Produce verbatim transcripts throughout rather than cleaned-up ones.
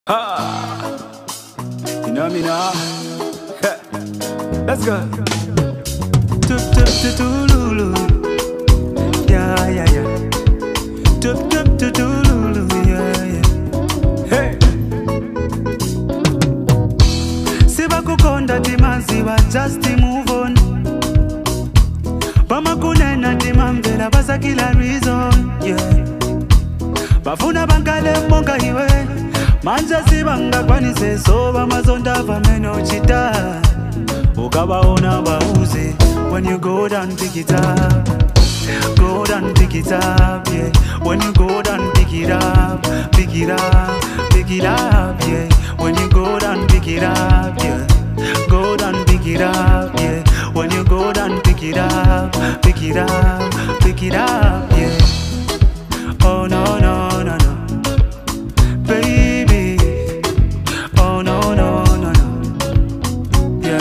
Ha! You know me now. Let's go. Tup tup tup tululu. Yeah yeah yeah. Tup tup tup tululu. Yeah yeah. Hey. Siba kukonda timaziwa just move on. Bama kunena timamvela basa kila reason. Yeah. Bafuna bankale monga hiwe. Manja sibanga kwanise soba mazonda vameno chita. Ukabaona bauze when you go down pick it up. Go down pick it up, yeah. When you go down pick it up, pick it up, pick it up, yeah. When you go down pick it up, yeah. Go down pick it up, yeah. When you go down pick it up, pick it up, pick it up, yeah. Oh no no no no. Baby, oh no no no no, yeah.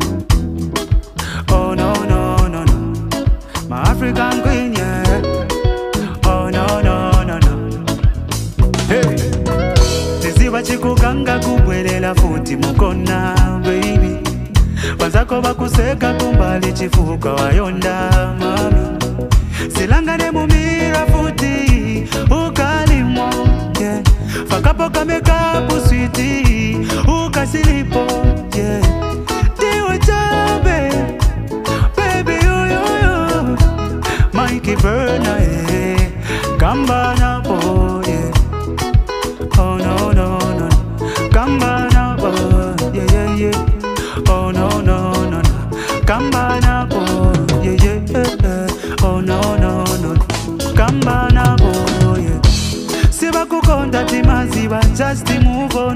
Oh no no no no, my African queen, yeah. Oh no no no no. Hey, tiziwa chikukanga kubwelela futi mukona, baby. Banzako bakuseka kumbali chifuka wayonda, mami. Silangane mumira futi, ukalimo, yeah. Fakapo kamekapu sweetie, ukasilipo, yeah. Diwa chabe, baby yo yo yo. Mikey Burner, yeah. Gambana boy, yeah. Oh no no no, Gambana boy, yeah yeah yeah. Oh no no no no, Gambana boy, yeah yeah yeah. Oh no no no, Gambana boy, yeah. Siba kukonda timaziwa just move on.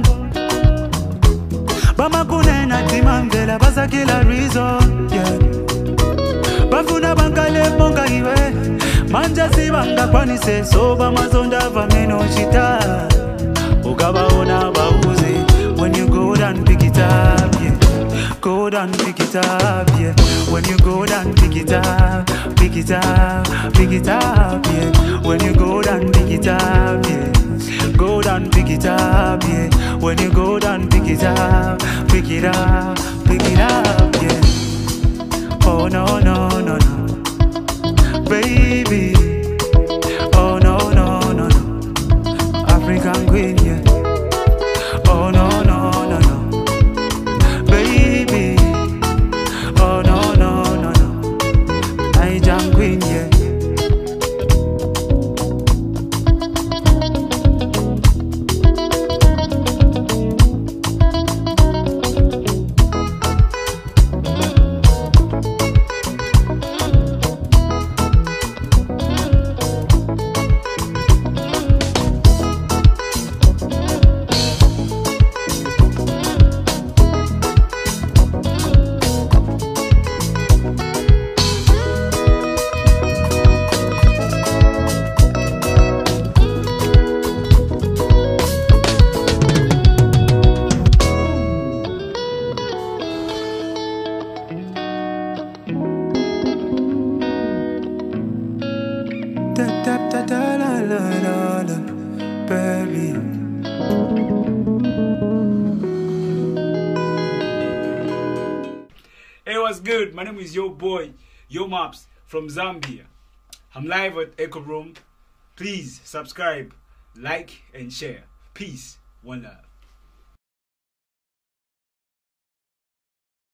Bama kunena timamvela basa kila reason, yeah. Bafuna bankale monga hiwe. Manja sibanga kwanise soba mazonda vameno chita. Ukabaona bauze when you go down pick it up, yeah. Go down pick it up, yeah. When you go down pick it up, pick it up, pick it up, yeah. When you go down pick it up, yeah. Go down pick it up, yeah. When you go down pick it up, pick it up, pick it up, yeah. Oh no no no no, baby. Oh no no no no, African queen, yeah. Oh no no no no, baby. Oh no no no no, Nigerian queen, yeah. Da da da da la la la la, baby. Hey, what's good? My name is Yo Boy, Yo Maps from Zambia. I'm live at Echo Room. Please subscribe, like, and share. Peace. One love.